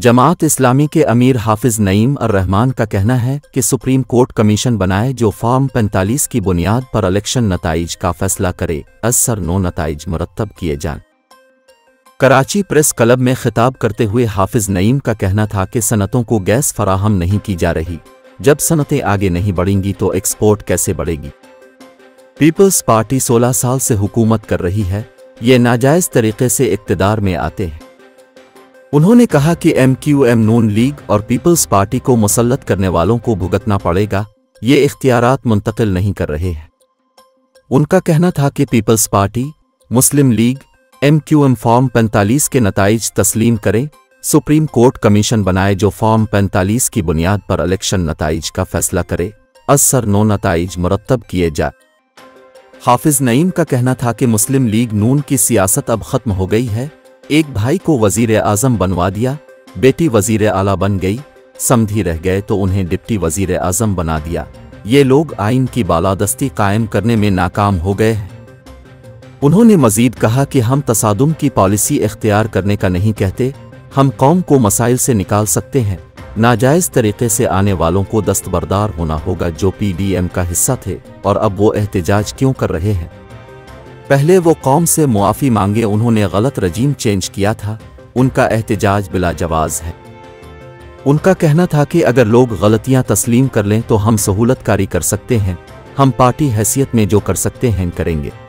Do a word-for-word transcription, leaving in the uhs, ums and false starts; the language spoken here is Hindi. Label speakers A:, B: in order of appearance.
A: जमात इस्लामी के अमीर हाफिज नईम अर रहमान का कहना है कि सुप्रीम कोर्ट कमीशन बनाए जो फॉर्म पैंतालीस की बुनियाद पर इलेक्शन नताइज का फैसला करे, असर नो नताइज मुरत्तब किए जाएं। कराची प्रेस क्लब में खिताब करते हुए हाफिज नईम का कहना था कि सनतों को गैस फराहम नहीं की जा रही, जब सनतें आगे नहीं बढ़ेंगी तो एक्सपोर्ट कैसे बढ़ेगी। पीपल्स पार्टी सोलह साल से हुकूमत कर रही है, ये नाजायज़ तरीके से इक़्तिदार में आते हैं। उन्होंने कहा कि M Q M Noon League और पीपल्स पार्टी को मुसल्लत करने वालों को भुगतना पड़ेगा, ये इख्तियारात मुंतकिल नहीं कर रहे हैं। उनका कहना था कि Peoples Party, Muslim League, M Q M form पैंतालीस के नताइज तस्लीम करें, सुप्रीम कोर्ट कमीशन बनाए जो फॉर्म पैंतालीस की बुनियाद पर इलेक्शन नताइज का फैसला करे, असर नो नताइज मुरत्तब किए जाए। हाफिज नईम का कहना था कि मुस्लिम लीग नून की सियासत अब ख़त्म हो गई है, एक भाई को वज़ीर आज़म बनवा दिया, बेटी वज़ीर आला बन गई, समधी रह गए तो उन्हें डिप्टी वज़ीर आज़म बना दिया। ये लोग आइन की बालादस्ती कायम करने में नाकाम हो गए हैं। उन्होंने मज़ीद कहा कि हम तसादुम की पॉलिसी इख्तियार करने का नहीं कहते, हम कौम को मसाइल से निकाल सकते हैं। नाजायज़ तरीके से आने वालों को दस्तबरदार होना होगा जो पी डी एम का हिस्सा थे और अब वो एहतजाज क्यों कर रहे हैं। पहले वो कौम से मुआफ़ी मांगे, उन्होंने गलत रजीम चेंज किया था, उनका एहतजाज बिला जवाज़ है। उनका कहना था कि अगर लोग गलतियां तस्लीम कर लें तो हम सहूलतकारी कर सकते हैं, हम पार्टी हैसियत में जो कर सकते हैं करेंगे।